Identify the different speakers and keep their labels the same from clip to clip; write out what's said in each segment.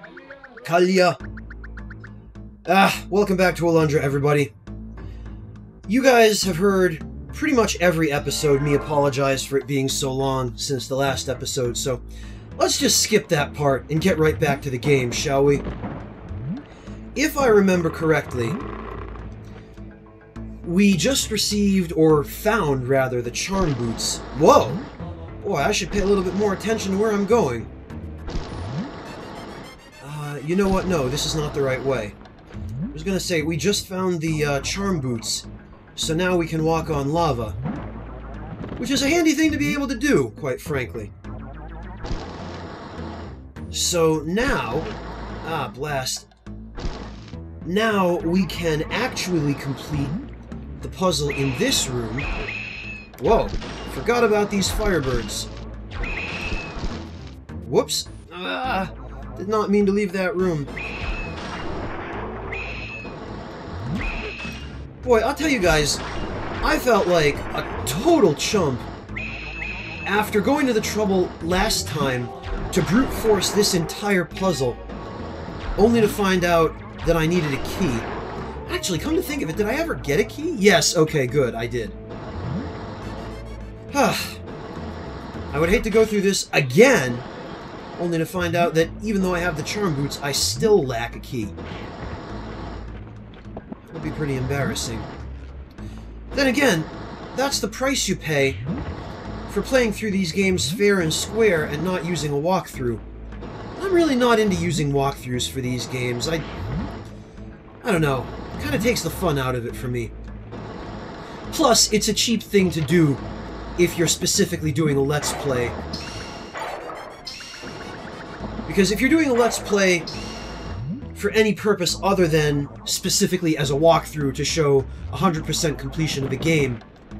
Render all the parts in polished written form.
Speaker 1: Kalya. Welcome back to Alundra, everybody. You guys have heard pretty much every episode me apologize for it being so long since the last episode, so let's just skip that part and get right back to the game, shall we? If I remember correctly, we just received, or found, rather, the charm boots. Whoa! Boy, I should pay a little bit more attention to where I'm going. You know what? No, this is not the right way. I was gonna say, we just found the charm boots, so now we can walk on lava. Which is a handy thing to be able to do, quite frankly. So now... blast. Now we can actually complete the puzzle in this room. Whoa, forgot about these firebirds. Whoops. Did not mean to leave that room. Boy, I'll tell you guys, I felt like a total chump after going to the trouble last time to brute force this entire puzzle, only to find out that I needed a key. Actually, come to think of it, did I ever get a key? Yes, okay, good, I did. I would hate to go through this again, only to find out that even though I have the charm boots, I still lack a key. That would be pretty embarrassing. Then again, that's the price you pay for playing through these games fair and square and not using a walkthrough. I'm really not into using walkthroughs for these games. I don't know. It kind of takes the fun out of it for me. Plus, it's a cheap thing to do if you're specifically doing a Let's Play. Because if you're doing a Let's Play for any purpose other than specifically as a walkthrough to show 100% completion of the game,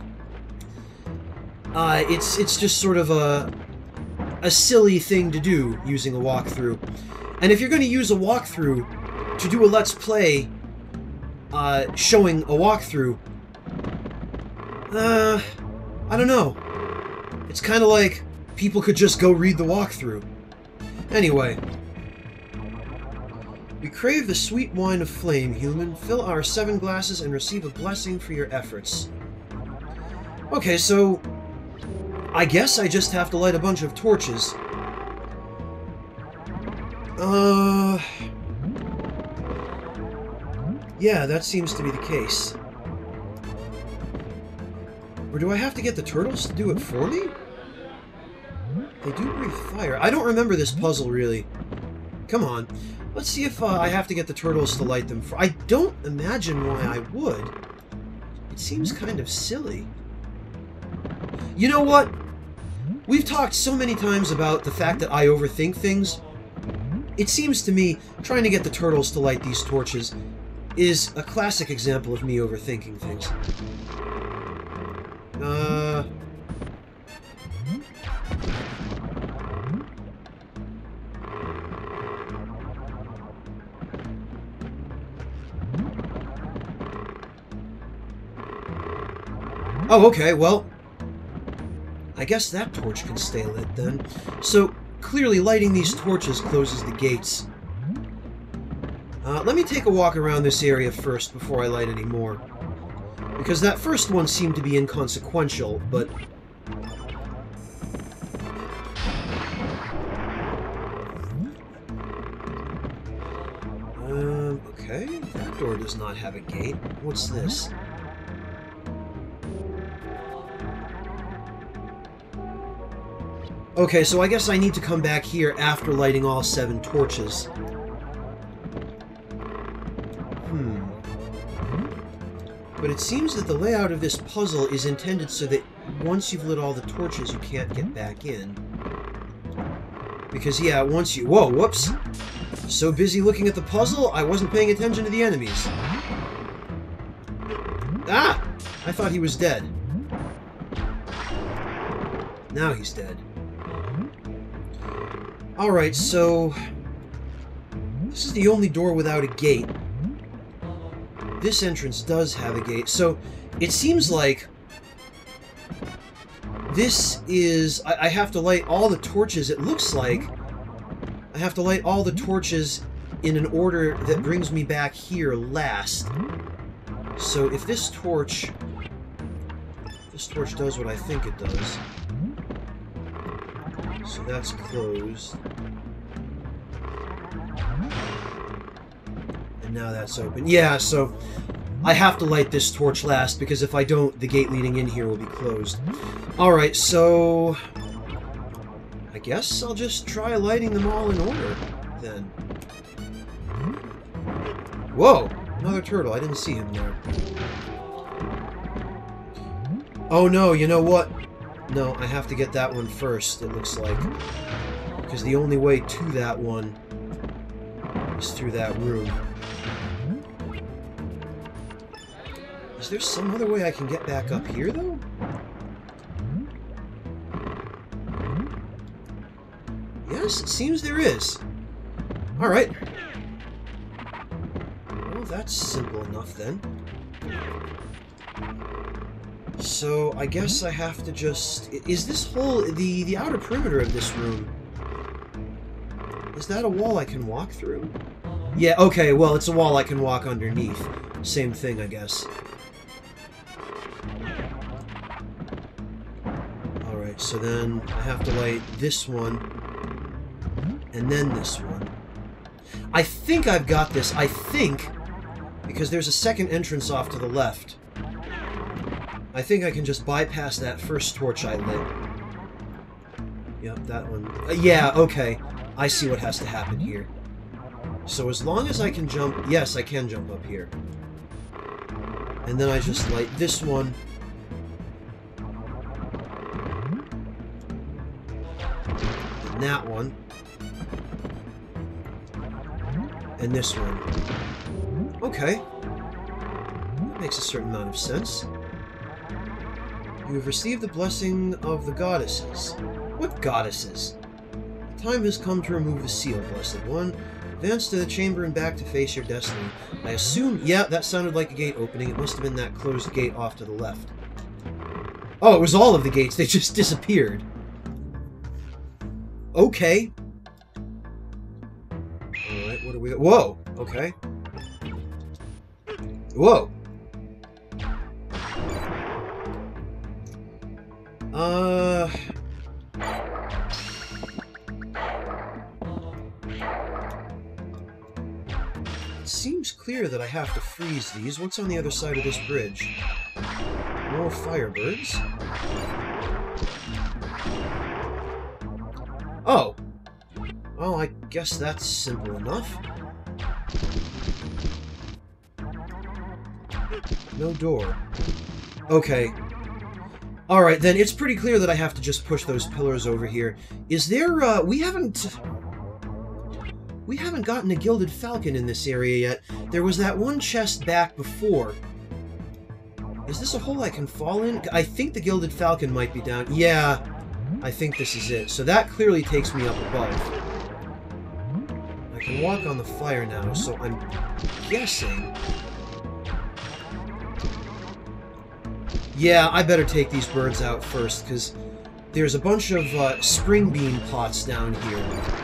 Speaker 1: it's just sort of a silly thing to do, using a walkthrough. And if you're going to use a walkthrough to do a Let's Play showing a walkthrough, I don't know. It's kind of like people could just go read the walkthrough. Anyway. We crave the sweet wine of flame, human. Fill our 7 glasses and receive a blessing for your efforts. Okay, so I guess I just have to light a bunch of torches. Yeah, that seems to be the case. Or do I have to get the turtles to do it for me? They do breathe fire. I don't remember this puzzle, really. Come on. Let's see if I have to get the turtles to light them for... I don't imagine why I would. It seems kind of silly. You know what? We've talked so many times about the fact that I overthink things. It seems to me trying to get the turtles to light these torches is a classic example of me overthinking things. Oh, okay, well, I guess that torch can stay lit then. So, clearly lighting these torches closes the gates. Let me take a walk around this area first before I light any more. Because that first one seemed to be inconsequential, but... okay, that door does not have a gate. What's this? Okay, so I guess I need to come back here after lighting all 7 torches. But it seems that the layout of this puzzle is intended so that once you've lit all the torches, you can't get back in. Because, yeah, once you... Whoa, whoops! So busy looking at the puzzle, I wasn't paying attention to the enemies. Ah! I thought he was dead. Now he's dead. Alright, so... this is the only door without a gate. This entrance does have a gate, so it seems like this is... I have to light all the torches, it looks like, I have to light all the torches in an order that brings me back here last. So if this torch does what I think it does. So that's closed. And now that's open. Yeah, so I have to light this torch last, because if I don't, the gate leading in here will be closed. Alright, so I guess I'll just try lighting them all in order, then. Whoa! Another turtle. I didn't see him there. Oh no, you know what? No, I have to get that one first, it looks like. Because the only way to that one is through that room. Is there some other way I can get back up here, though? Yes, it seems there is. Alright. Well, that's simple enough, then. So, I guess I have to just... Is this whole... The outer perimeter of this room... Is that a wall I can walk through? Yeah, okay, well, it's a wall I can walk underneath. Same thing, I guess. Alright, so then I have to light this one, and then this one. I think I've got this. I think, because there's a second entrance off to the left. I think I can just bypass that first torch I lit. Yep, that one. Yeah, okay. I see what has to happen here. So as long as I can jump... Yes, I can jump up here. And then I just light this one. And that one. And this one. Okay. That makes a certain amount of sense. You have received the blessing of the goddesses. What goddesses? The time has come to remove the seal, Blessed One. Advance to the chamber and back to face your destiny. I assume... Yeah, that sounded like a gate opening. It must have been that closed gate off to the left. Oh, it was all of the gates. They just disappeared. Okay. Alright, what do we got? Whoa! Okay. Whoa! It seems clear that I have to freeze these. What's on the other side of this bridge? More firebirds. Oh! Well, I guess that's simple enough. No door. Okay. Alright, then it's pretty clear that I have to just push those pillars over here. Is there, we haven't gotten a Gilded Falcon in this area yet. There was that one chest back before. Is this a hole I can fall in? I think the Gilded Falcon might be down. Yeah, I think this is it. So that clearly takes me up above. I can walk on the fire now, so I'm guessing... Yeah, I better take these birds out first, because there's a bunch of spring bean pots down here.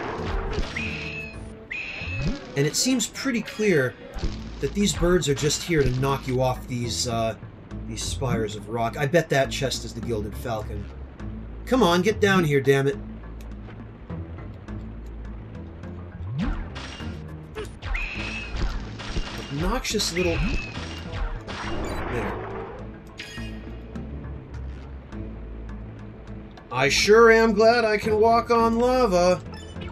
Speaker 1: And it seems pretty clear that these birds are just here to knock you off these spires of rock. I bet that chest is the Gilded Falcon. Come on, get down here, damn it. Obnoxious little... There. I sure am glad I can walk on lava.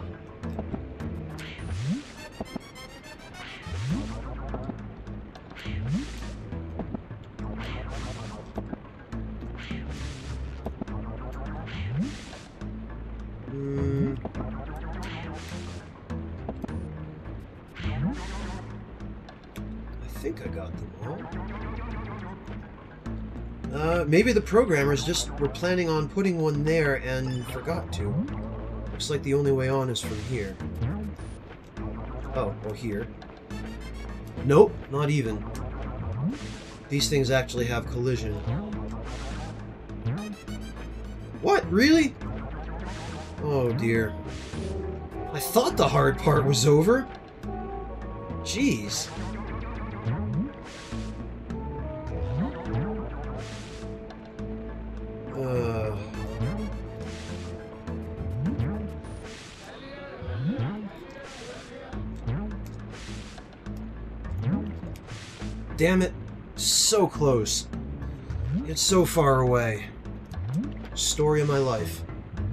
Speaker 1: I think I got them all. Maybe the programmers just were planning on putting one there and forgot to. Looks like the only way on is from here. Oh, well here. Nope, not even. These things actually have collision. What? Really? Oh dear. I thought the hard part was over. Jeez. Damn it. So close. It's so far away. Story of my life.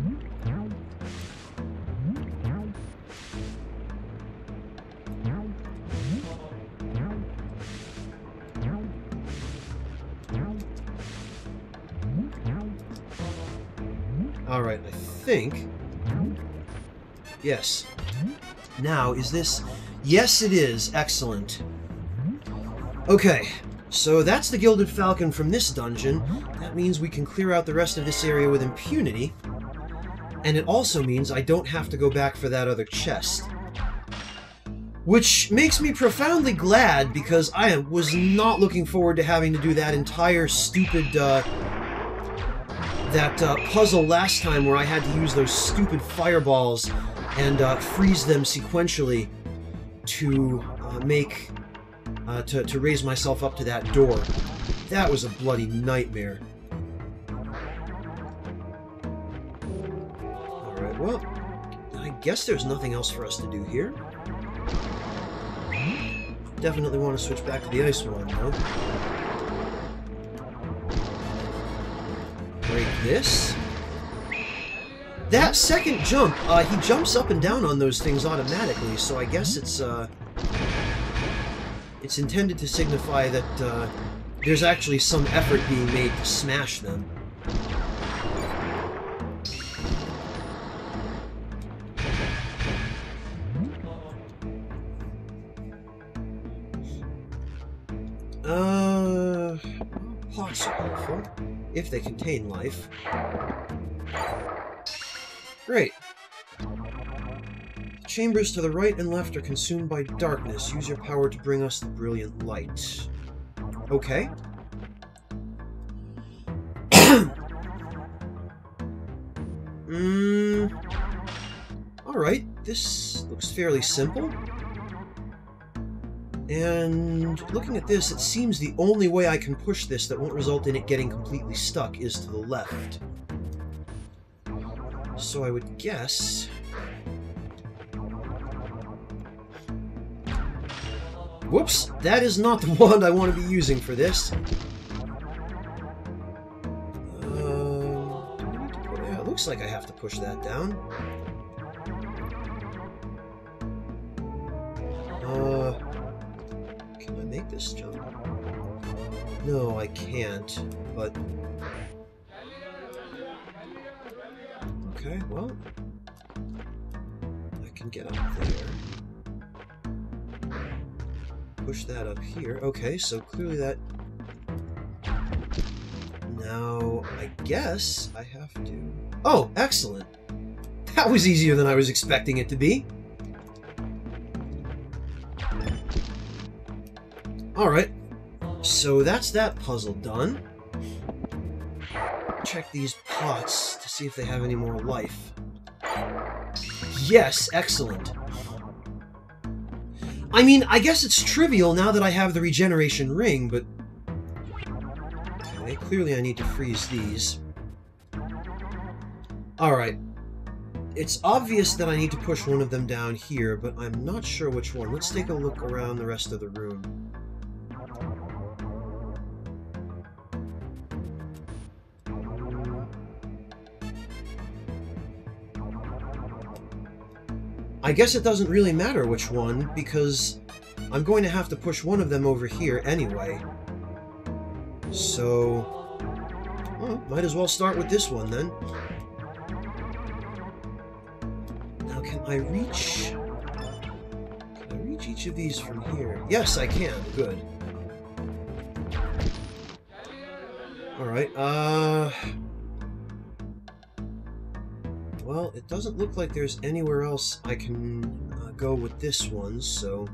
Speaker 1: Alright, I think... Yes. Now, is this... Yes, it is. Excellent. Okay, so that's the Gilded Falcon from this dungeon. That means we can clear out the rest of this area with impunity. And it also means I don't have to go back for that other chest. Which makes me profoundly glad, because I was not looking forward to having to do that entire stupid, puzzle last time where I had to use those stupid fireballs and freeze them sequentially to make... to raise myself up to that door. That was a bloody nightmare. Alright, well, I guess there's nothing else for us to do here. Definitely want to switch back to the ice one, though. Break this. That second jump, he jumps up and down on those things automatically, so I guess it's intended to signify that there's actually some effort being made to smash them. Pots are helpful, if they contain life. Great. Chambers to the right and left are consumed by darkness. Use your power to bring us the brilliant light. Okay. Alright, this looks fairly simple. And looking at this, it seems the only way I can push this that won't result in it getting completely stuck is to the left. So I would guess... Whoops! That is not the wand I want to be using for this. Yeah, it looks like I have to push that down. Can I make this jump? No, I can't, but... Okay, well... I can get up there. Push that up here. Okay, so clearly that... Now, I guess I have to... Oh, excellent! That was easier than I was expecting it to be. Alright, so that's that puzzle done. Check these pots to see if they have any more life. Yes, excellent. I mean, I guess it's trivial now that I have the regeneration ring, but... Okay, clearly I need to freeze these. Alright. It's obvious that I need to push one of them down here, but I'm not sure which one. Let's take a look around the rest of the room. I guess it doesn't really matter which one, because I'm going to have to push one of them over here anyway. So, well, might as well start with this one then. Now, can I reach each of these from here? Yes, I can. Good. Alright, well, it doesn't look like there's anywhere else I can go with this one, so...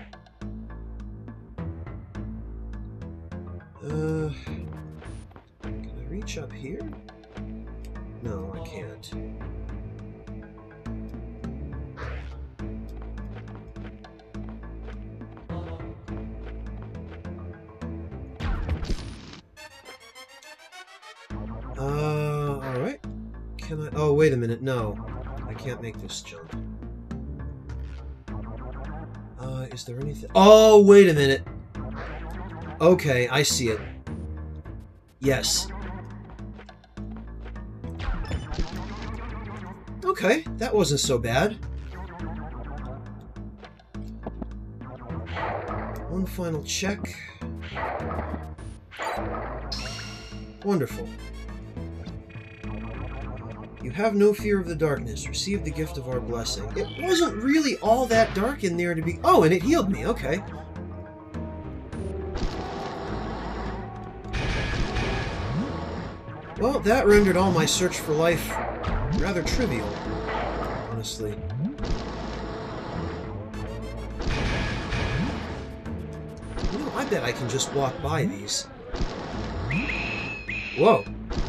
Speaker 1: Can I reach up here? No, I can't. Alright. Can I... Oh, wait a minute. No. I can't make this jump. Is there anything... Oh, wait a minute. Okay, I see it. Yes. Okay, that wasn't so bad. One final check. Wonderful. You have no fear of the darkness. Receive the gift of our blessing. It wasn't really all that dark in there to be... Oh, and it healed me. Okay. Well, that rendered all my search for life rather trivial, honestly. You know, I bet I can just walk by these. Whoa.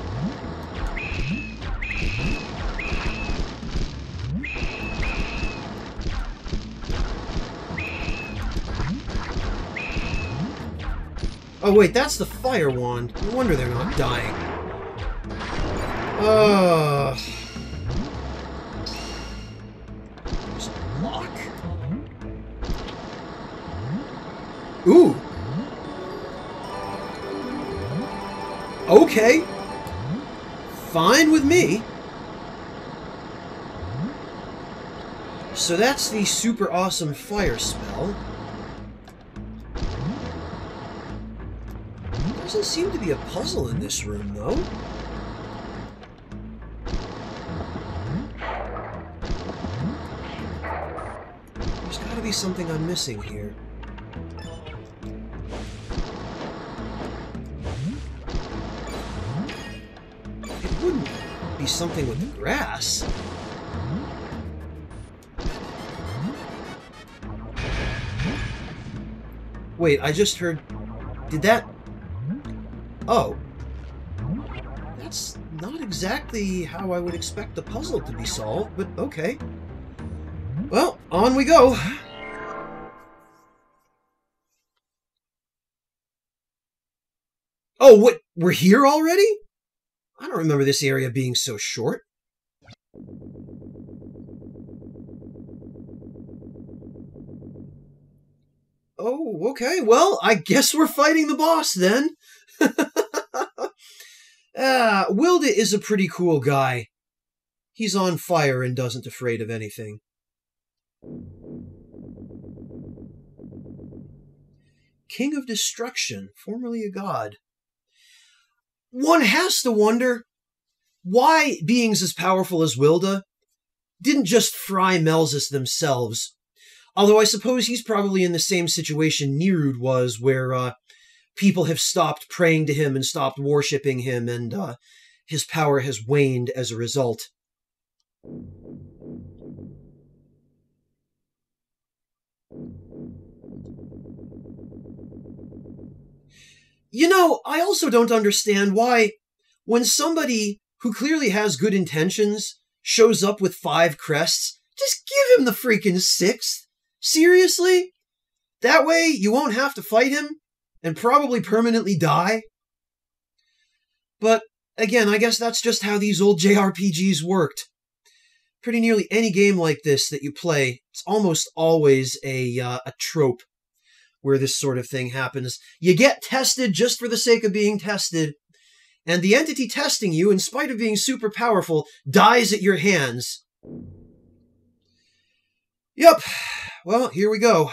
Speaker 1: Oh wait, that's the fire wand. No wonder they're not dying. There's a lock. Ooh. Okay. Fine with me. So that's the super awesome fire spell. Doesn't seem to be a puzzle in this room, though. There's gotta be something I'm missing here. It wouldn't be something with the grass. Wait, I just heard... Did that... Oh. That's not exactly how I would expect the puzzle to be solved, but okay. Well, on we go. Oh, what? We're here already? I don't remember this area being so short. Oh, okay. Well, I guess we're fighting the boss then. Wilda is a pretty cool guy. He's on fire and doesn't afraid of anything. King of Destruction, formerly a god. One has to wonder why beings as powerful as Wilda didn't just fry Melzus themselves. Although I suppose he's probably in the same situation Nirud was, where people have stopped praying to him and stopped worshipping him, and his power has waned as a result. You know, I also don't understand why, when somebody who clearly has good intentions shows up with 5 crests, just give him the freaking 6th. Seriously? That way you won't have to fight him and probably permanently die? But, again, I guess that's just how these old JRPGs worked. Pretty nearly any game like this that you play, it's almost always a trope where this sort of thing happens. You get tested just for the sake of being tested, and the entity testing you, in spite of being super powerful, dies at your hands. Yep. Well, here we go.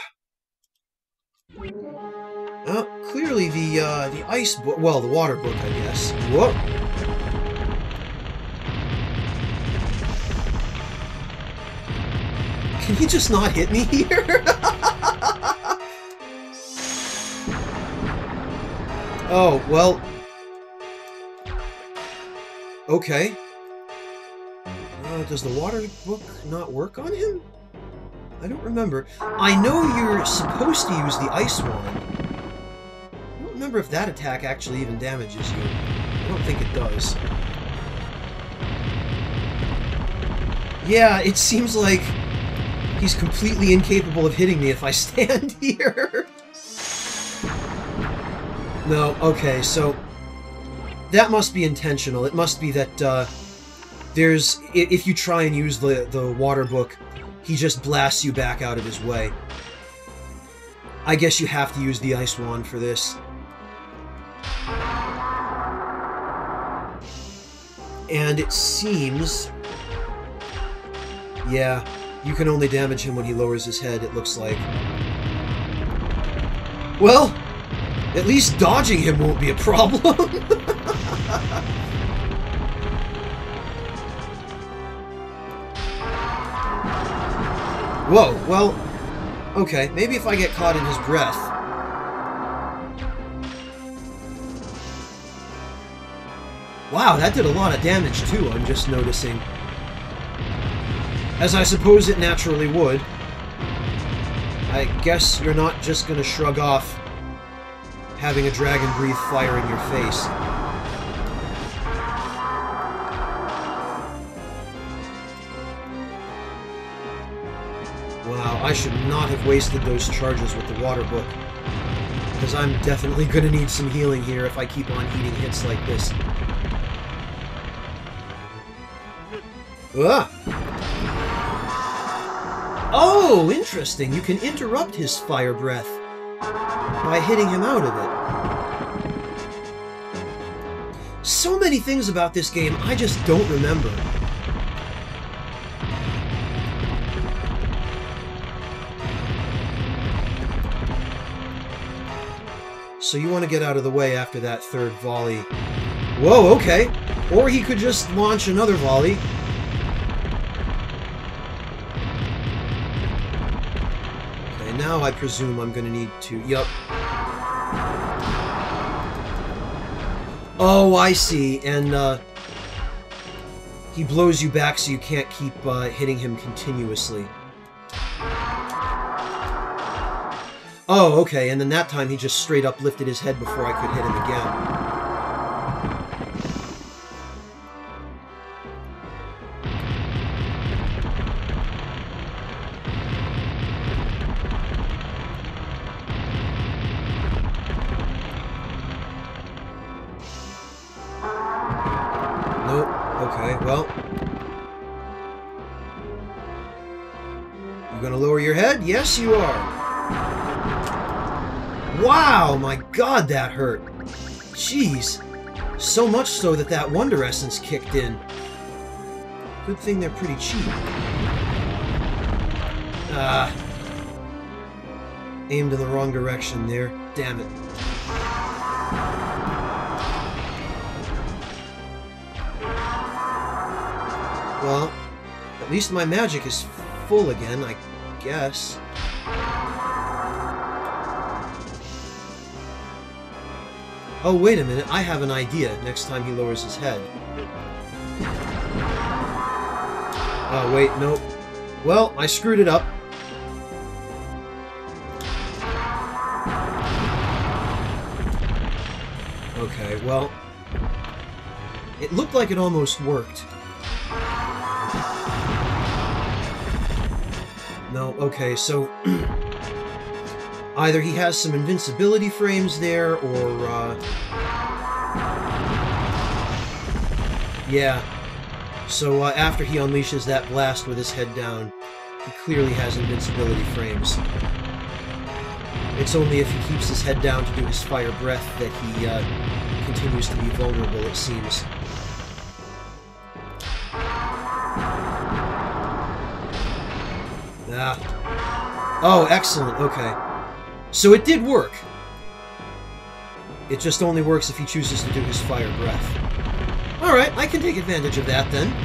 Speaker 1: Clearly the ice book, well, the water book, I guess. Whoa. Can you just not hit me here? Oh, well. Okay. Does the water book not work on him? I don't remember. I know you're supposed to use the ice wand. I don't remember if that attack actually even damages you. I don't think it does. Yeah, it seems like he's completely incapable of hitting me if I stand here. No, okay, so that must be intentional. It must be that, there's... If you try and use the water book, he just blasts you back out of his way. I guess you have to use the ice wand for this. And it seems... Yeah, you can only damage him when he lowers his head, it looks like. Well, at least dodging him won't be a problem. Whoa, well, okay, maybe if I get caught in his breath. Wow, that did a lot of damage too, I'm just noticing. As I suppose it naturally would. I guess you're not just gonna shrug off having a dragon breathe fire in your face. Wow, I should not have wasted those charges with the water book. Because I'm definitely gonna need some healing here if I keep on eating hits like this. Ah! Oh, interesting. You can interrupt his fire breath by hitting him out of it. So many things about this game I just don't remember. So you want to get out of the way after that third volley. Whoa, okay. Or he could just launch another volley. Now I presume I'm going to need to... Yup. Oh, I see. And, he blows you back so you can't keep, hitting him continuously. Oh, okay. And then that time he just straight up lifted his head before I could hit him again. Okay, well... You gonna lower your head? Yes, you are! Wow, my god, that hurt! Jeez! So much so that that Wonder Essence kicked in. Good thing they're pretty cheap. Aimed in the wrong direction there. Damn it. Well, at least my magic is full again, I guess. Oh, wait a minute, I have an idea next time he lowers his head. Oh, wait, nope. Well, I screwed it up. Okay, well... It looked like it almost worked. No, okay, so... either he has some invincibility frames there, or, yeah. So, after he unleashes that blast with his head down, he clearly has invincibility frames. It's only if he keeps his head down to do his fire breath that he, continues to be vulnerable, it seems. Oh, excellent, okay. So it did work. It just only works if he chooses to do his fire breath. Alright, I can take advantage of that then.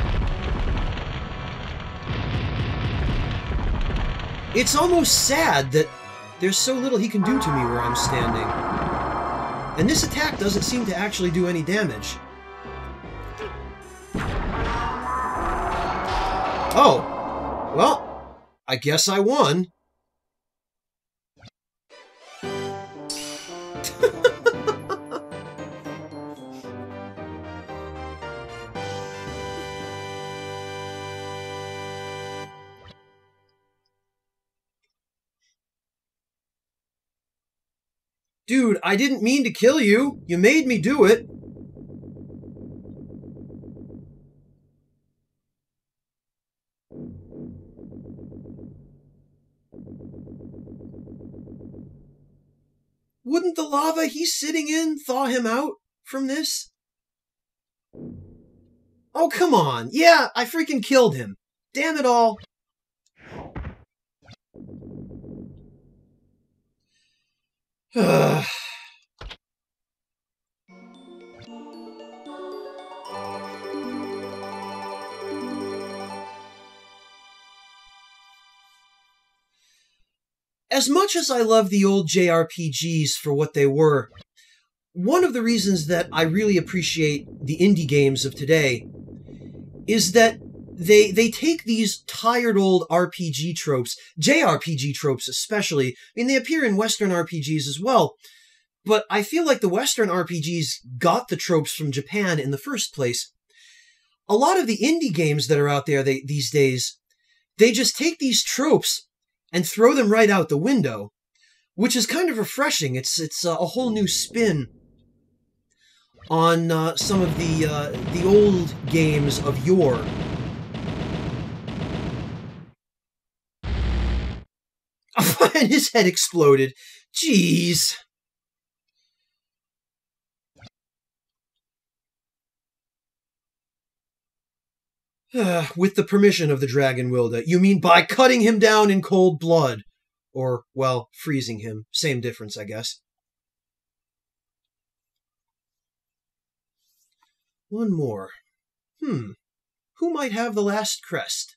Speaker 1: It's almost sad that there's so little he can do to me where I'm standing. And this attack doesn't seem to actually do any damage. Oh, well... I guess I won. Dude, I didn't mean to kill you. You made me do it. Wouldn't the lava he's sitting in thaw him out from this? Oh, come on. Yeah, I freaking killed him. Damn it all. As much as I love the old JRPGs for what they were, one of the reasons that I really appreciate the indie games of today is that they take these tired old RPG tropes, JRPG tropes especially. I mean, they appear in Western RPGs as well, but I feel like the Western RPGs got the tropes from Japan in the first place. A lot of the indie games that are out there these days, they just take these tropes and throw them right out the window, which is kind of refreshing. It's a whole new spin on some of the old games of yore. And his head exploded. Jeez. With the permission of the Dragon Wilda. You mean by cutting him down in cold blood? Or, well, freezing him. Same difference, I guess. One more. Who might have the last crest?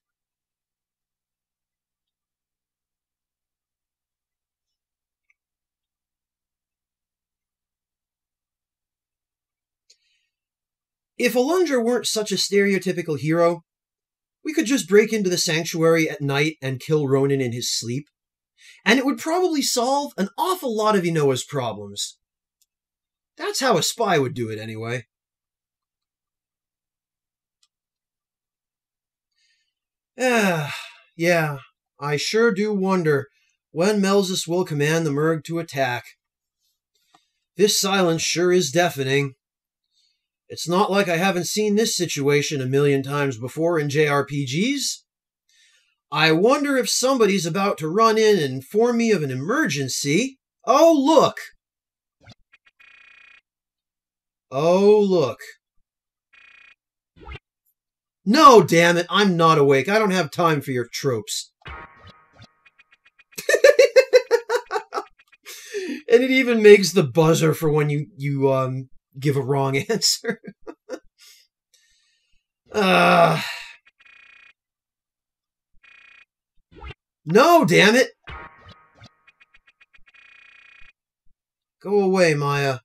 Speaker 1: If Alundra weren't such a stereotypical hero, we could just break into the sanctuary at night and kill Ronin in his sleep, and it would probably solve an awful lot of Inoa's problems. That's how a spy would do it, anyway. Yeah, I sure do wonder when Melzus will command the Merg to attack. This silence sure is deafening. It's not like I haven't seen this situation a million times before in JRPGs. I wonder if somebody's about to run in and inform me of an emergency. Oh, look! Oh, look. No, damn it, I'm not awake. I don't have time for your tropes. And it even makes the buzzer for when you give a wrong answer. No, damn it! Go away, Maya.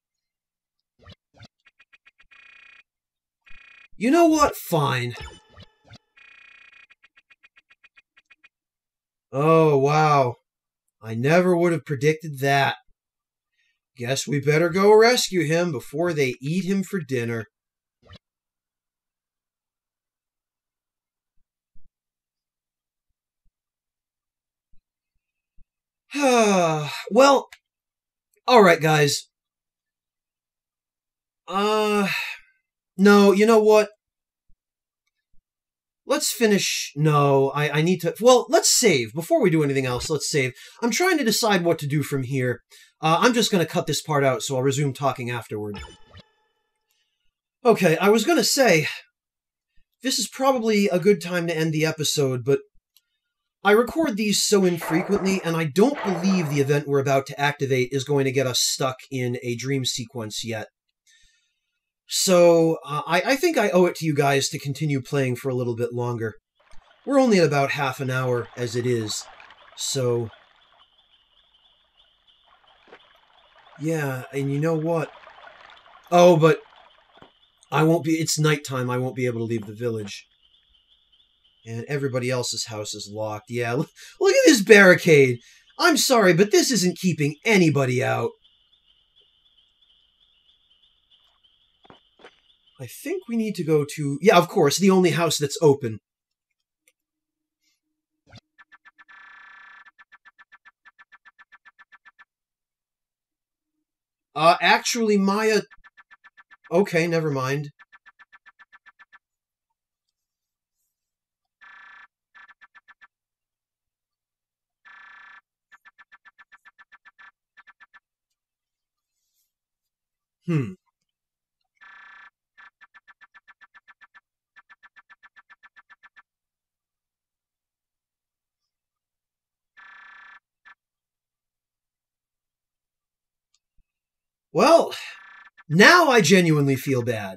Speaker 1: You know what? Fine. Oh, wow. I never would have predicted that. Guess we better go rescue him before they eat him for dinner. Well, alright, guys. No, you know what? Let's finish. No, I need to. Well, let's save. Before we do anything else, let's save. I'm trying to decide what to do from here. I'm just going to cut this part out, so I'll resume talking afterward. Okay, I was going to say, this is probably a good time to end the episode, but I record these so infrequently, and I don't believe the event we're about to activate is going to get us stuck in a dream sequence yet. So, I think I owe it to you guys to continue playing for a little bit longer. We're only at about half an hour as it is, so... Yeah, and you know what? Oh, but I won't be... It's nighttime, I won't be able to leave the village. And everybody else's house is locked. Yeah, look at this barricade! I'm sorry, but this isn't keeping anybody out. I think we need to go to... Yeah, of course, the only house that's open. Actually, Maya... Okay, never mind. Hmm. Well, now I genuinely feel bad.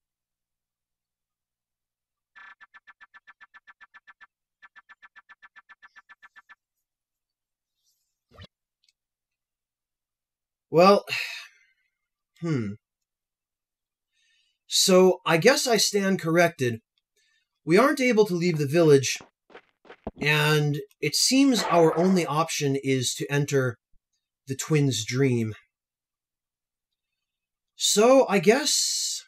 Speaker 1: Well, So, I guess I stand corrected. We aren't able to leave the village, and it seems our only option is to enter the twins' dream. So, I guess.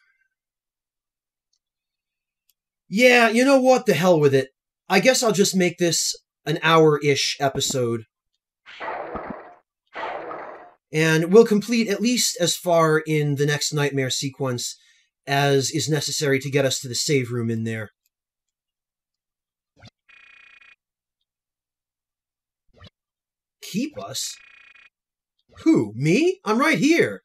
Speaker 1: Yeah, you know what? The hell with it. I guess I'll just make this an hour-ish episode. And we'll complete at least as far in the next nightmare sequence as is necessary to get us to the save room in there. Keep us? Who? Me? I'm right here.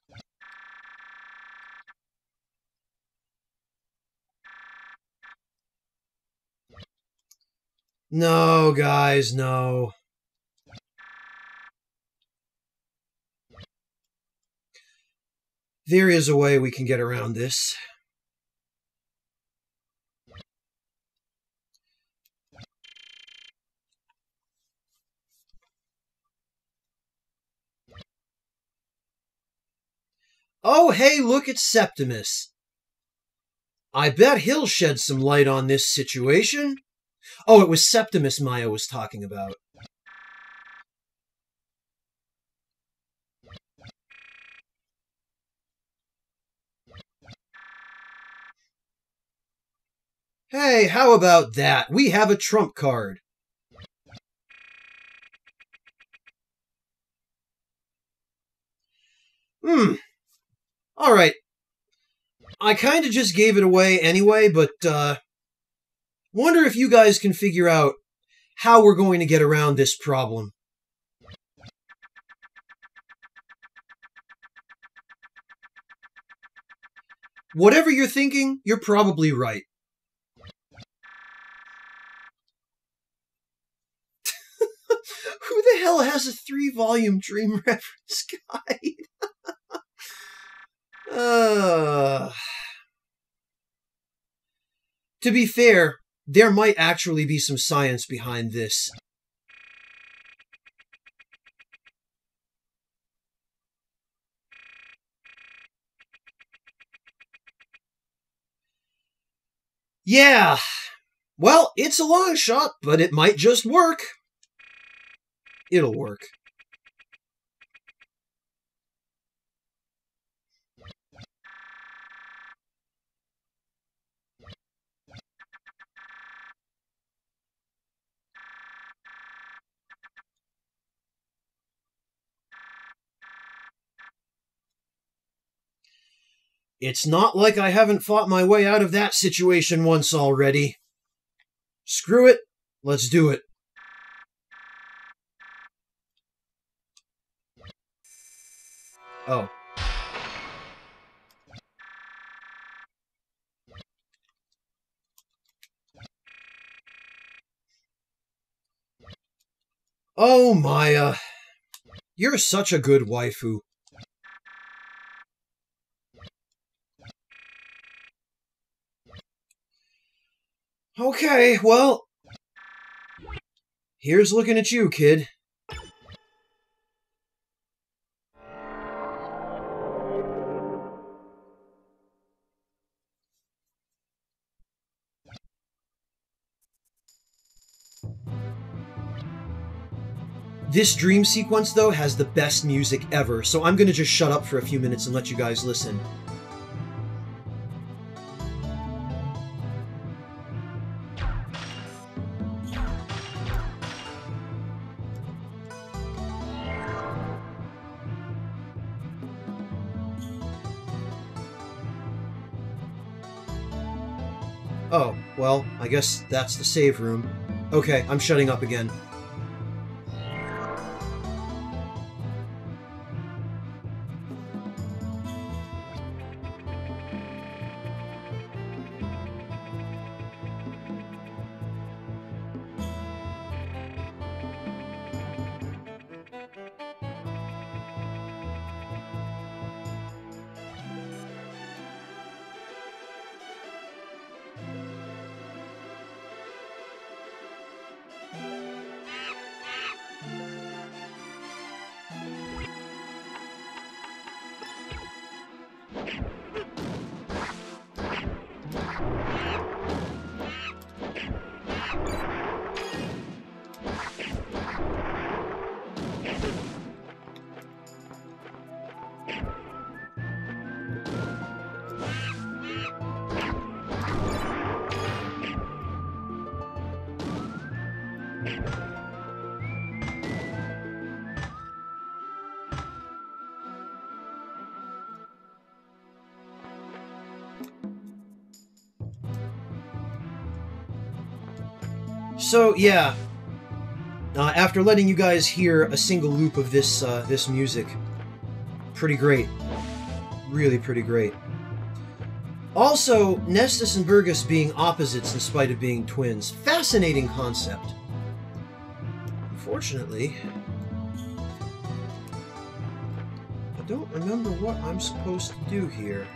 Speaker 1: No, guys, no. There is a way we can get around this. Oh, hey, look at Septimus. I bet he'll shed some light on this situation. Oh, it was Septimus Maya was talking about. Hey, how about that? We have a trump card. Alright. I kinda just gave it away anyway, but, wonder if you guys can figure out how we're going to get around this problem. Whatever you're thinking, you're probably right. Who the hell has a 3-volume Dream Reference Guide? To be fair, there might actually be some science behind this. Yeah, well, it's a long shot, but it might just work. It'll work. It's not like I haven't fought my way out of that situation once already. Screw it, let's do it. Oh. Oh, Maya. You're such a good waifu. Okay, well, here's looking at you, kid. This dream sequence, though, has the best music ever, so I'm gonna just shut up for a few minutes and let you guys listen. Oh, well, I guess that's the save room. Okay, I'm shutting up again. So, yeah. After letting you guys hear a single loop of this, this music, pretty great. Really pretty great. Also, Nestus and Burgess being opposites in spite of being twins. Fascinating concept. Unfortunately, I don't remember what I'm supposed to do here.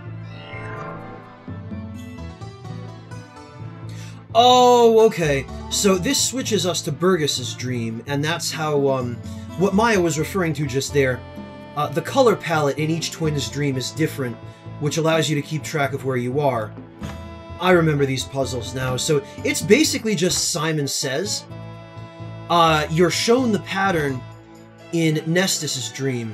Speaker 1: Oh, okay. So this switches us to Burgess's dream, and that's how, what Maya was referring to just there. The color palette in each twin's dream is different, which allows you to keep track of where you are. I remember these puzzles now. So it's basically just Simon Says. You're shown the pattern in Nestus's dream,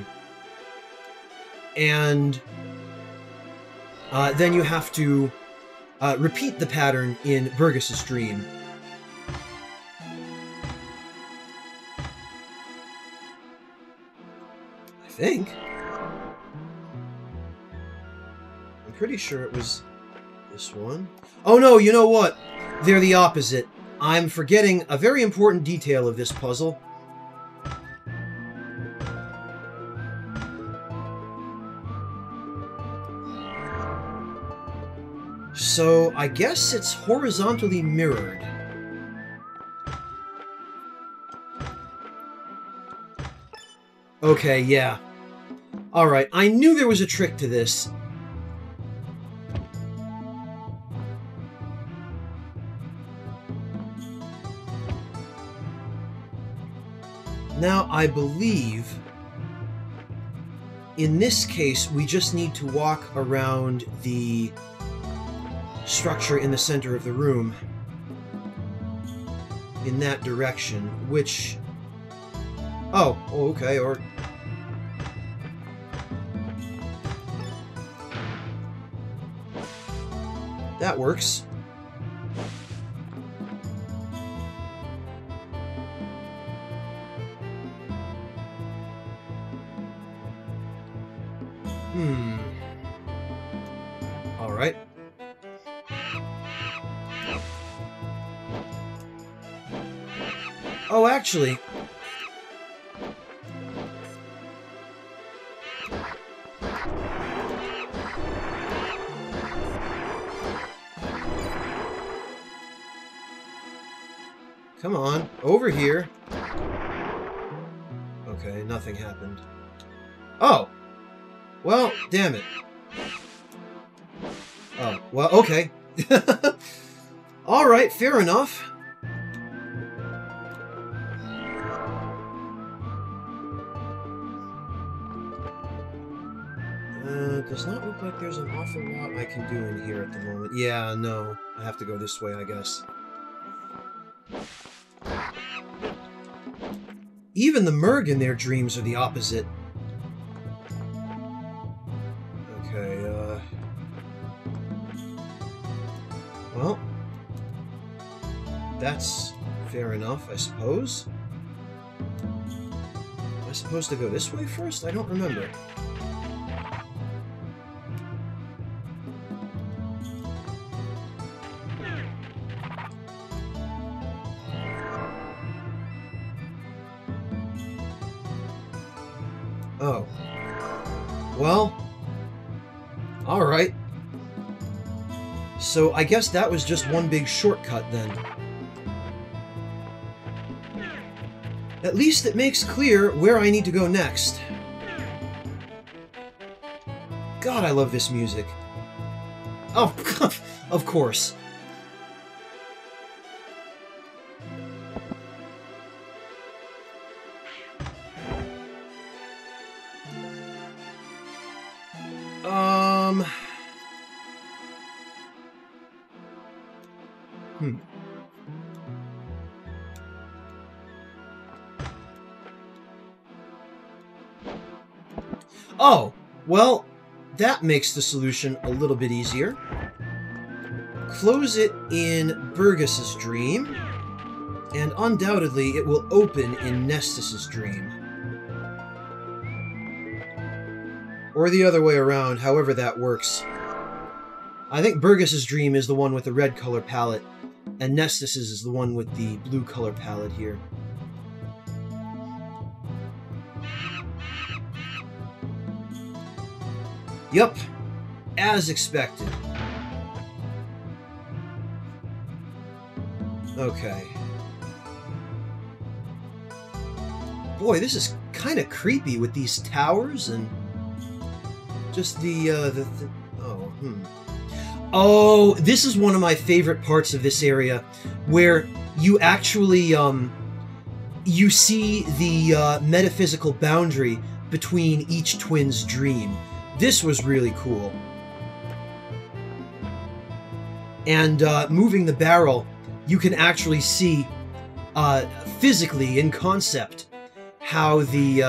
Speaker 1: and then you have to repeat the pattern in Burgess's dream. I think. I'm pretty sure it was this one. Oh no, you know what? They're the opposite. I'm forgetting a very important detail of this puzzle. So, I guess it's horizontally mirrored. Okay, yeah. Alright, I knew there was a trick to this. Now, I believe, in this case, we just need to walk around the structure in the center of the room in that direction, which... Oh, okay, or... That works. Alright. Oh, actually... Come on, over here. Okay, nothing happened. Oh! Well, damn it. Oh, well, okay. Alright, fair enough. Does not look like there's an awful lot I can do in here at the moment. Yeah, no. I have to go this way, I guess. Even the Merg in their dreams are the opposite. Okay, well... That's fair enough, I suppose. Am I supposed to go this way first? I don't remember. Oh. Well. Alright. So I guess that was just one big shortcut then. At least it makes clear where I need to go next. God, I love this music. Oh, of course. Oh, well, that makes the solution a little bit easier. Close it in Burgess's dream, and undoubtedly it will open in Nestus's dream. Or the other way around, however that works. I think Burgess's dream is the one with the red color palette, And Nestus is the one with the blue color palette here. Yup, as expected. Okay. Boy, this is kind of creepy with these towers and just Oh, this is one of my favorite parts of this area, where you actually you see the metaphysical boundary between each twin's dream. This was really cool. And moving the barrel, you can actually see physically, in concept, how the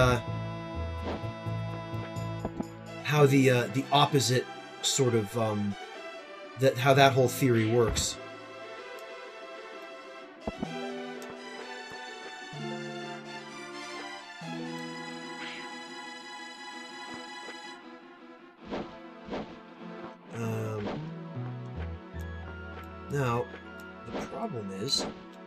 Speaker 1: opposite sort of how that whole theory works. Now, the problem is...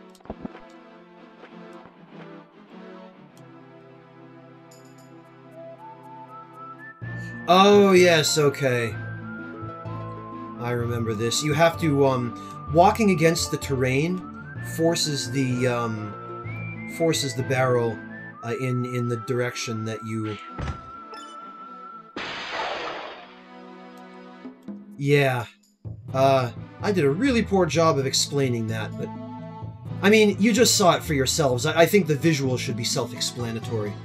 Speaker 1: Oh, yes, okay. I remember this. You have to, walking against the terrain forces the barrel in the direction that you... Yeah. I did a really poor job of explaining that, but... I mean, you just saw it for yourselves. I think the visual should be self-explanatory.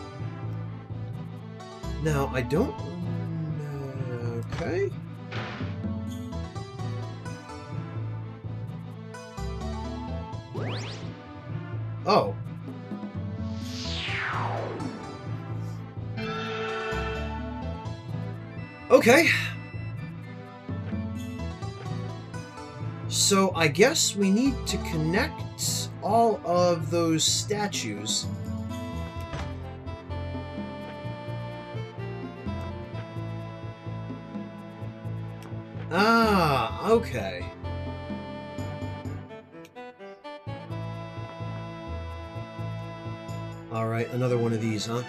Speaker 1: Now, I don't... Okay... Oh. Okay. So I guess we need to connect all of those statues. Ah, okay. Alright, another one of these, huh?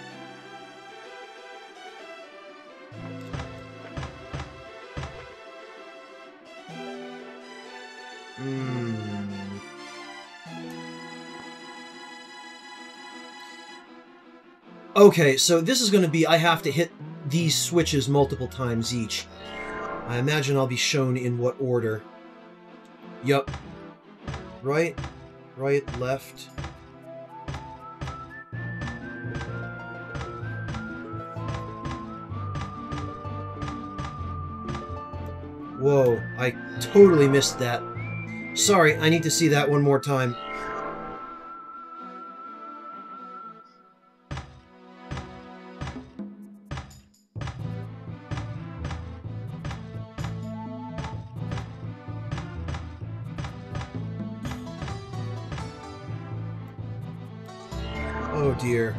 Speaker 1: Okay, so this is going to be... I have to hit these switches multiple times each. I imagine I'll be shown in what order. Yup. Right, left... Whoa, I totally missed that. Sorry, I need to see that one more time. Oh dear.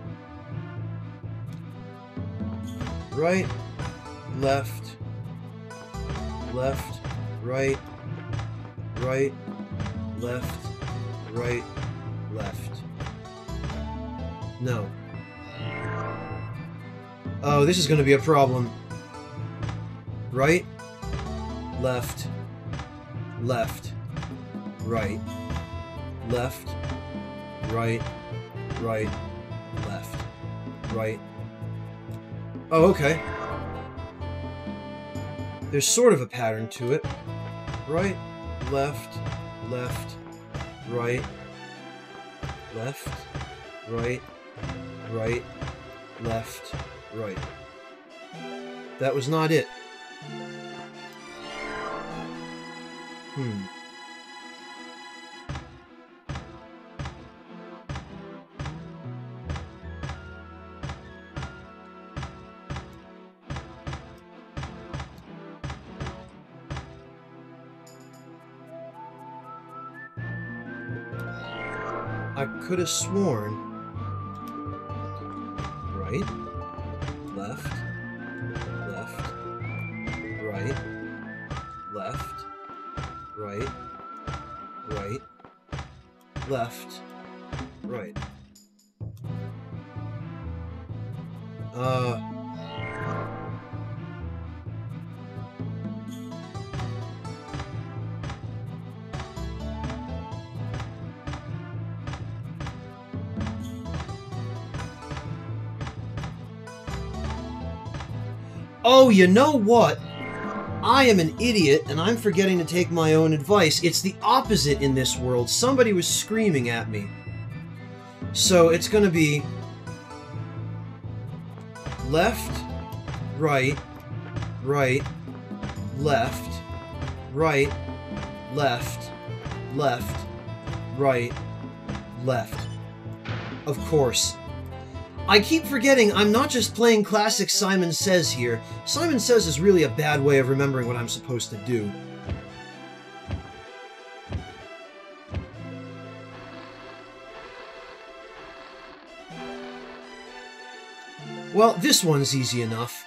Speaker 1: Right, left, left, right, right, left, right, left. No. Oh, this is going to be a problem. Right, left, left, right, left, right, right, left, right. Oh, okay. There's sort of a pattern to it. Right, left, left, right, left, right, right, left, right. That was not it. I could have sworn. Right, left, left, right, left, right, right, left, right. Oh, you know what? I am an idiot, and I'm forgetting to take my own advice. It's the opposite in this world. Somebody was screaming at me. So it's going to be left, right, right, left, right, left, left, right, left. Of course. I keep forgetting I'm not just playing classic Simon Says here. Simon Says is really a bad way of remembering what I'm supposed to do. Well, this one's easy enough.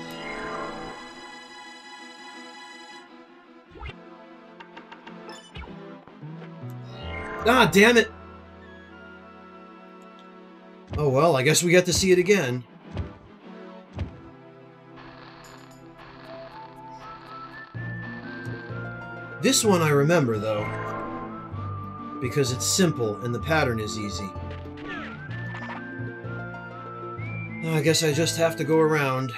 Speaker 1: Ah, damn it! Oh well, I guess we get to see it again. This one I remember, though, because it's simple and the pattern is easy. I guess I just have to go around.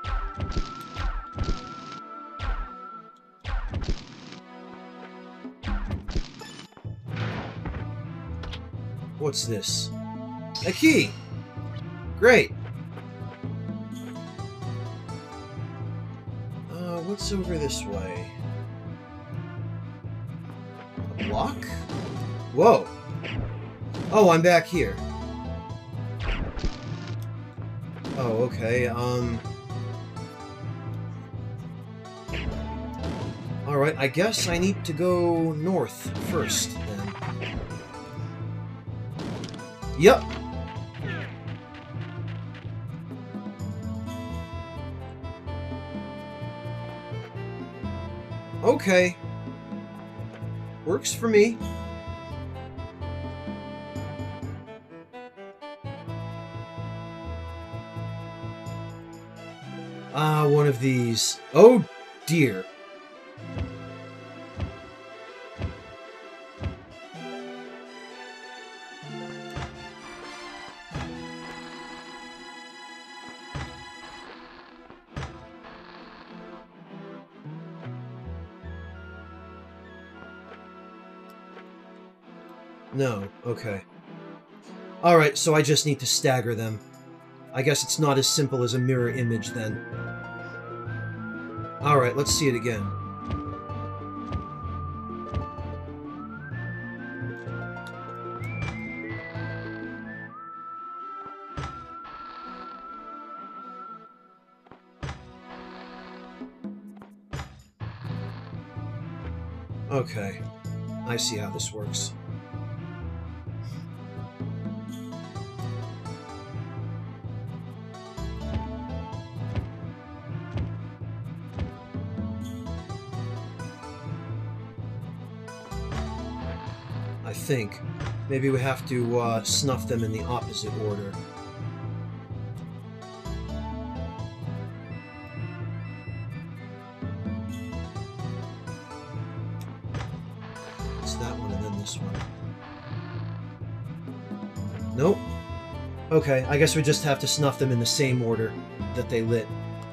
Speaker 1: What's this? A key! Great! What's over this way? A block? Whoa! Oh, I'm back here. Oh, okay, Alright, I guess I need to go north first, then. Yep! Okay. Works for me. Ah, one of these. Oh, dear. No, okay. Alright, so I just need to stagger them. I guess it's not as simple as a mirror image, then. Alright, let's see it again. Okay. I see how this works. I think. Maybe we have to snuff them in the opposite order. It's that one and then this one. Nope. Okay, I guess we just have to snuff them in the same order that they lit.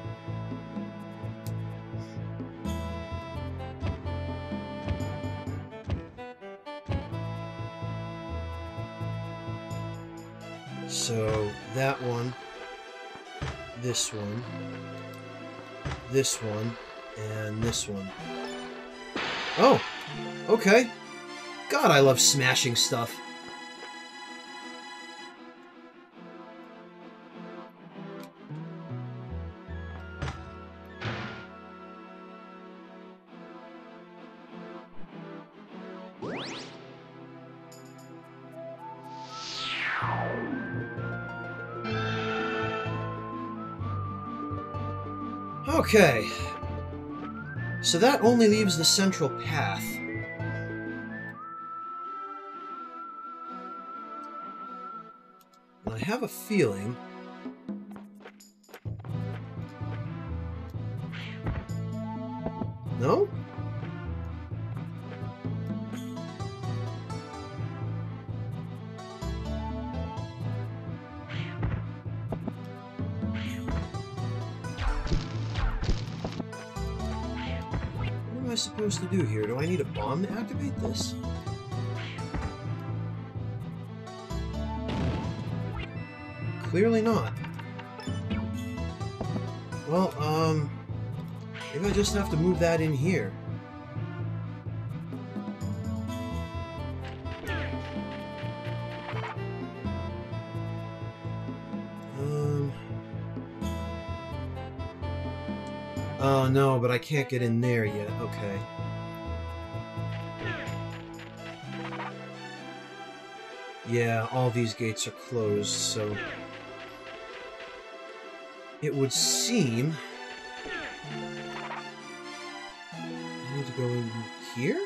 Speaker 1: So, that one, this one, and this one. Oh! Okay. God, I love smashing stuff. Okay, so that only leaves the central path. And I have a feeling... No? What am I supposed to do here? Do I need a bomb to activate this? Clearly not. Well, maybe I just have to move that in here. Oh no, but I can't get in there yet. Okay. Yeah, all these gates are closed, so... It would seem... I need to go in here?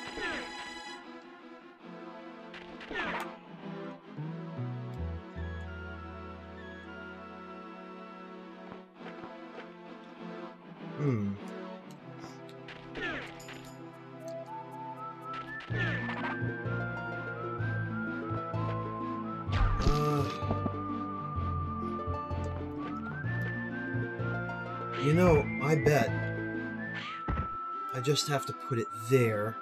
Speaker 1: Hmm. You know, I bet I just have to put it there.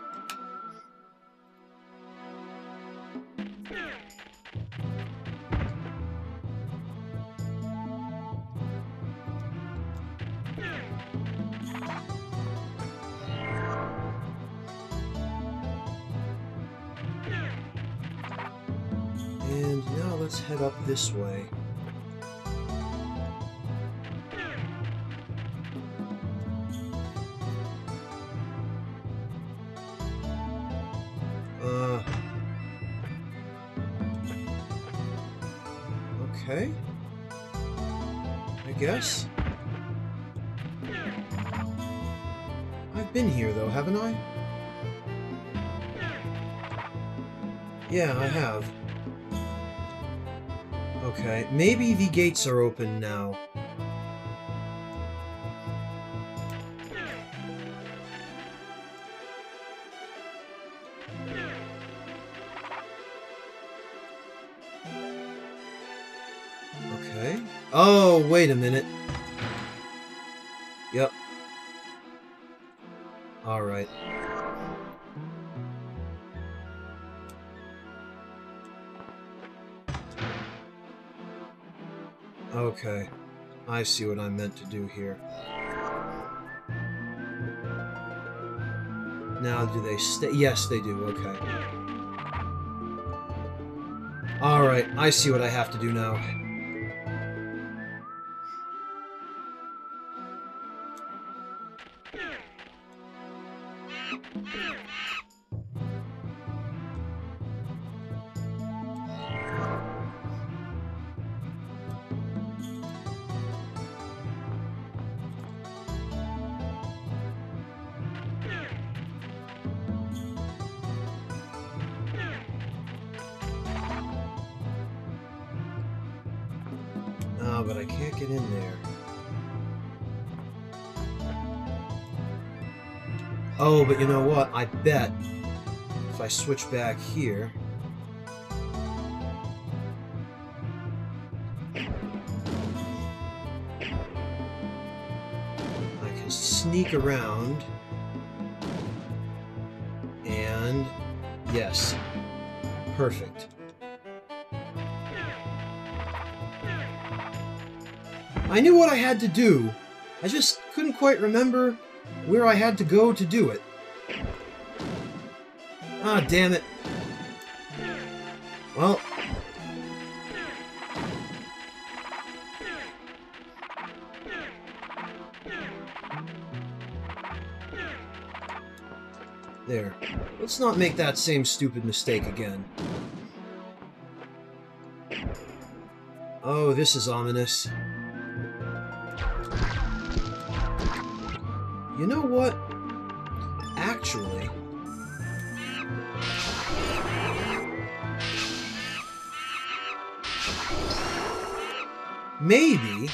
Speaker 1: And now let's head up this way. Okay. I guess. I've been here though, haven't I? Yeah, I have. Okay, maybe the gates are open now. Okay. Oh, wait a minute. Yep. Alright. Okay. I see what I meant to do here. Now, do they stay? Yes, they do. Okay. Alright, I see what I have to do now. No, but I can't get in there. Oh, but you know what? I bet if I switch back here... I can sneak around. And... yes. Perfect. I knew what I had to do. I just couldn't quite remember where I had to go to do it. Ah, damn it. Well. There. Let's not make that same stupid mistake again. Oh, this is ominous. You know what? Actually... Maybe...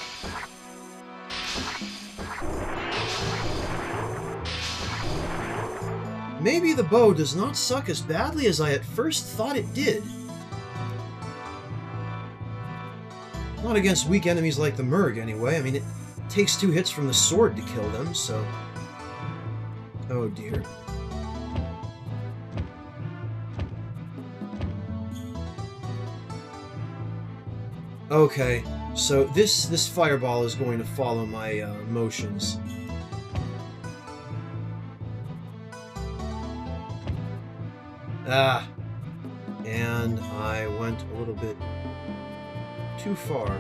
Speaker 1: maybe the bow does not suck as badly as I at first thought it did. Not against weak enemies like the Murg, anyway. I mean, it takes 2 hits from the sword to kill them, so... oh dear. Okay, so this fireball is going to follow my motions. Ah, and I went a little bit too far.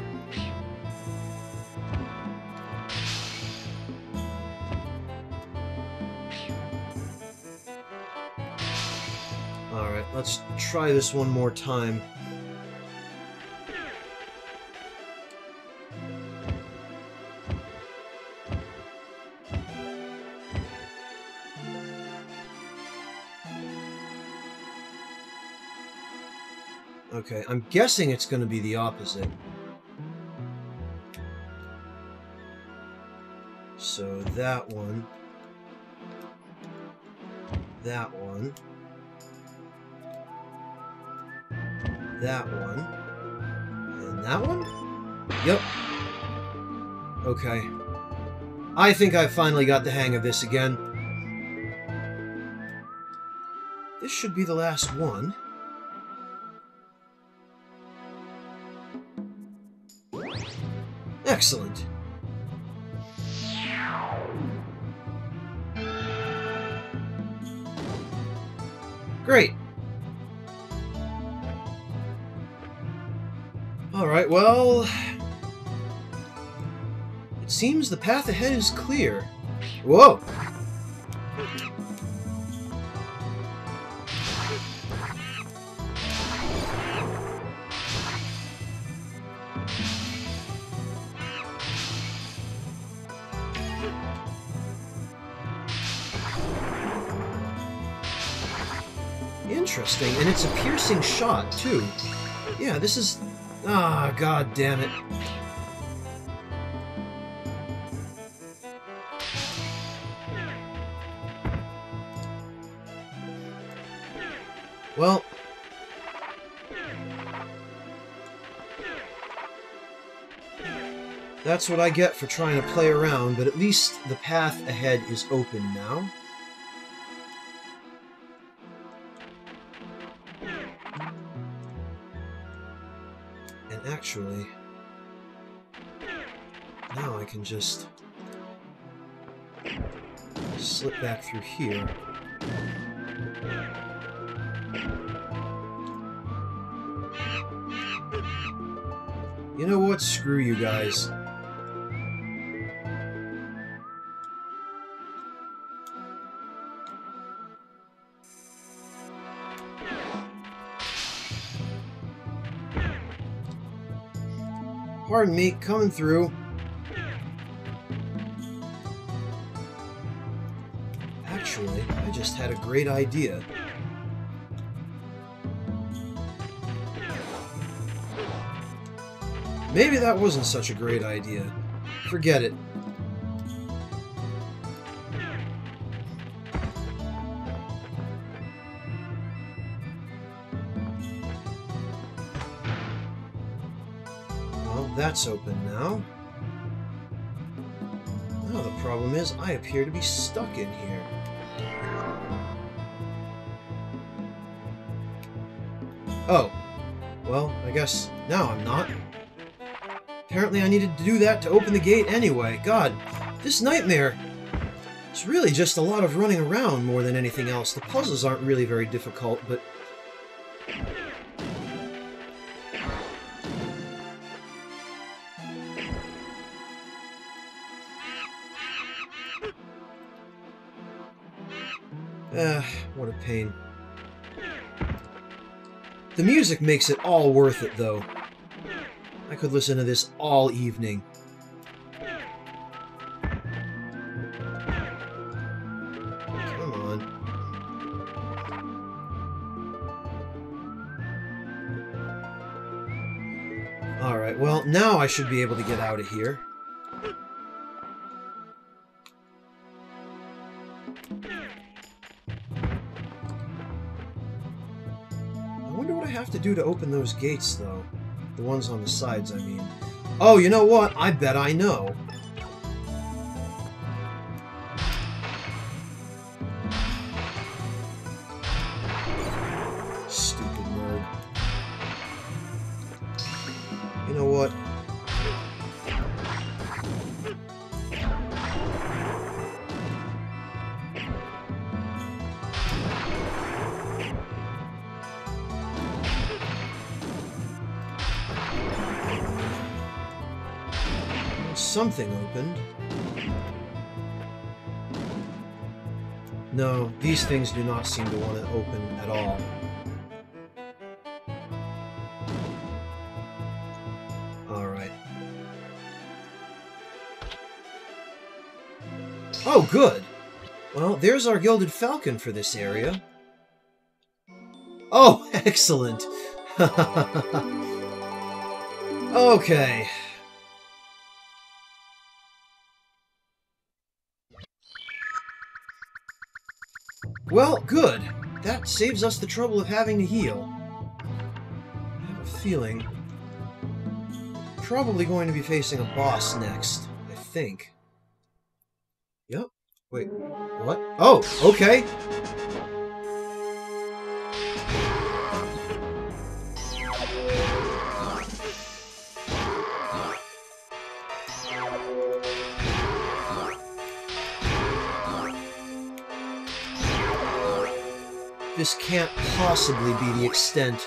Speaker 1: Alright, let's try this one more time. Okay, I'm guessing it's going to be the opposite. So that one, that one, that one, and that one? Yep. Okay. I think I finally got the hang of this again. This should be the last one. Excellent. Great. Alright, well... it seems the path ahead is clear. Whoa! Interesting, and it's a piercing shot, too. Yeah, this is... ah, god damn it. Well... that's what I get for trying to play around, but at least the path ahead is open now. Actually, now I can just slip back through here. You know what? Screw you guys. Pardon me, coming through. Actually, I just had a great idea. Maybe that wasn't such a great idea. Forget it. That's open now. Now the problem is I appear to be stuck in here. Oh. Well, I guess now I'm not. Apparently I needed to do that to open the gate anyway. God, this nightmare... it's really just a lot of running around more than anything else. The puzzles aren't really very difficult, but... what a pain. The music makes it all worth it, though. I could listen to this all evening. Come on. Alright, well, now I should be able to get out of here. I wonder what I have to do to open those gates, though. The ones on the sides, I mean. Oh, you know what? I bet I know. Stupid nerd. You know what? Something opened. No, these things do not seem to want to open at all. Alright. Oh, good! Well, there's our Gilded Falcon for this area. Oh, excellent! Okay. Well, good. That saves us the trouble of having to heal. I have a feeling I'm probably going to be facing a boss next, I think. Yep. Wait, what? Oh, okay. This can't possibly be the extent.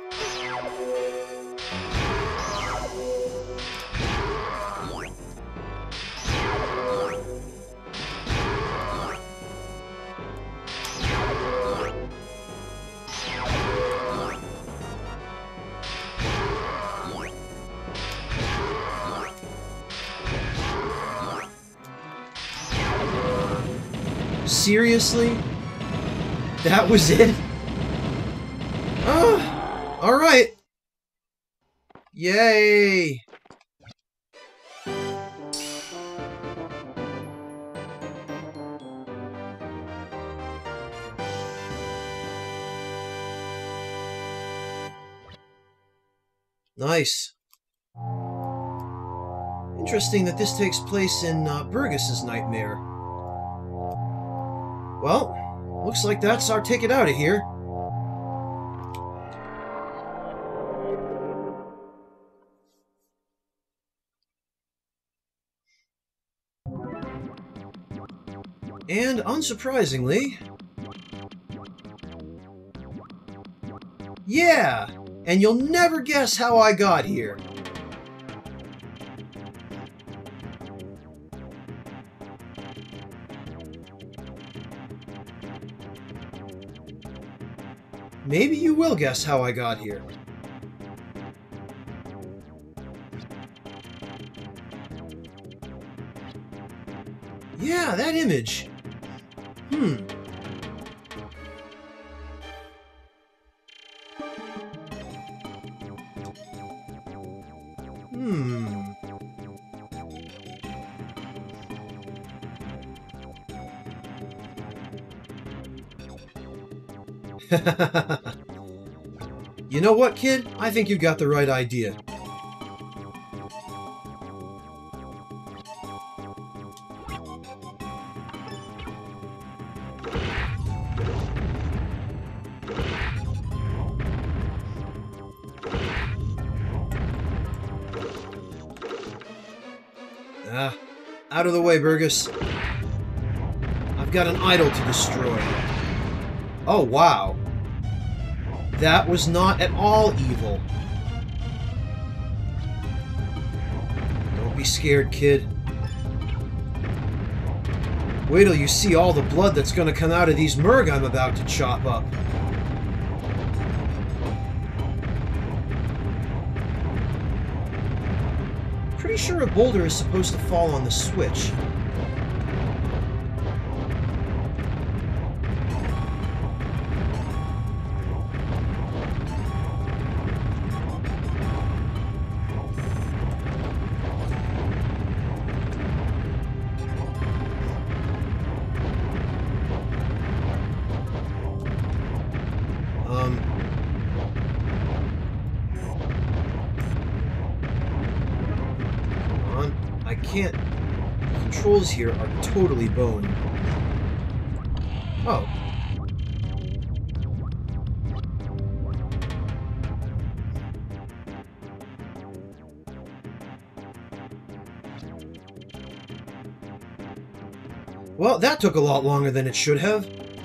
Speaker 1: Seriously? That was it? Oh, alright. Yay. Nice. Interesting that this takes place in Burgess's nightmare. Well, looks like that's our ticket out of here. And unsurprisingly... yeah! And you'll never guess how I got here. Maybe you will guess how I got here. Yeah, that image. Hmm. You know what, kid? I think you got the right idea. Out of the way, Burgess. I've got an idol to destroy. Oh, wow. That was not at all evil. Don't be scared, kid. Wait till you see all the blood that's gonna come out of these Murg I'm about to chop up. Pretty sure a boulder is supposed to fall on the switch. can't... The controls here are totally bone. Oh. Well, that took a lot longer than it should have.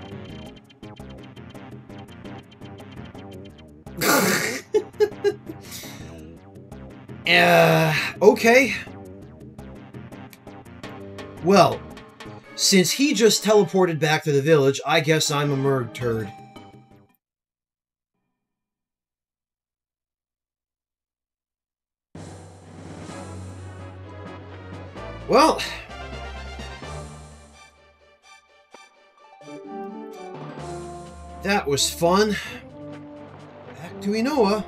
Speaker 1: Okay. Well, since he just teleported back to the village, I guess I'm a murd turd. Well... that was fun. Back to Inoa.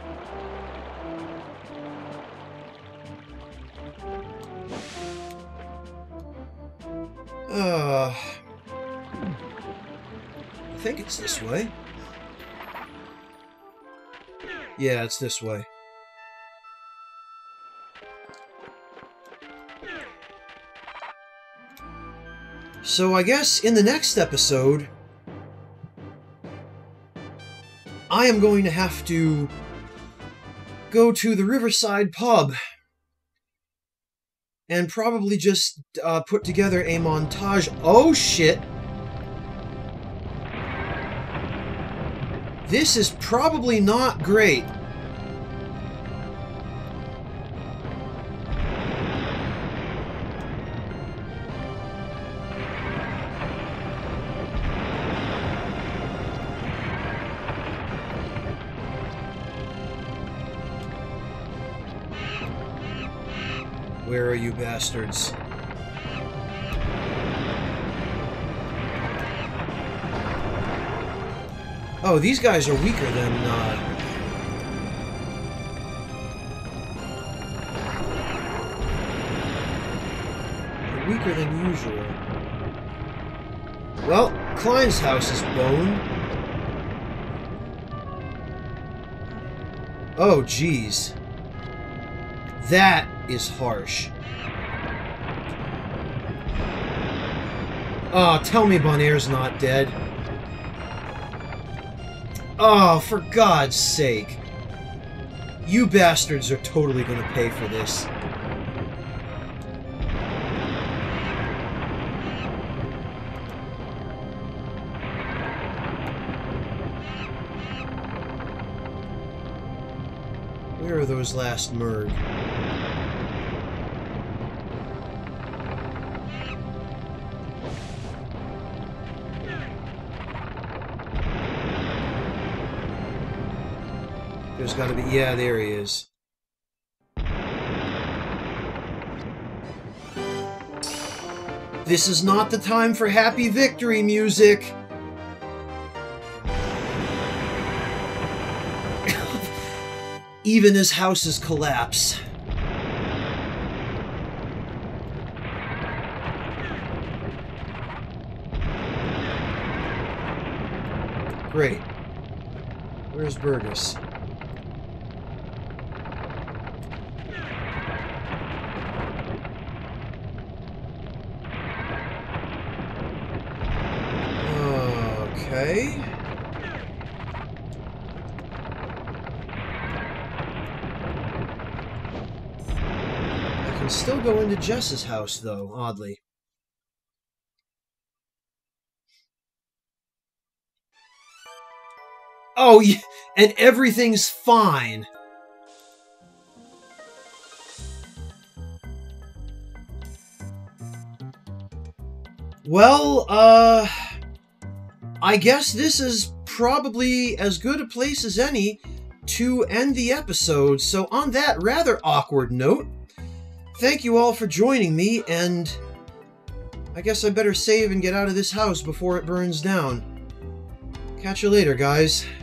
Speaker 1: I think it's this way. Yeah, it's this way. So I guess in the next episode, I am going to have to go to the Riverside pub and probably just put together a montage. Oh shit! This is probably not great. Where are you bastards? Oh, these guys are weaker than, they're weaker than usual. Well, Klein's house is bone. Oh, jeez. That is harsh. Oh, tell me Bonaire's not dead. Oh, for God's sake. You bastards are totally gonna pay for this. Where are those last Murg? There's gotta be... yeah, there he is. This is not the time for happy victory music! Even as houses collapse. Great. Where's Burgess? Okay. I can still go into Jess's house, though, oddly. Oh, yeah, and everything's fine. Well, I guess this is probably as good a place as any to end the episode. So on that rather awkward note, thank you all for joining me, and I guess I better save and get out of this house before it burns down. Catch you later, guys.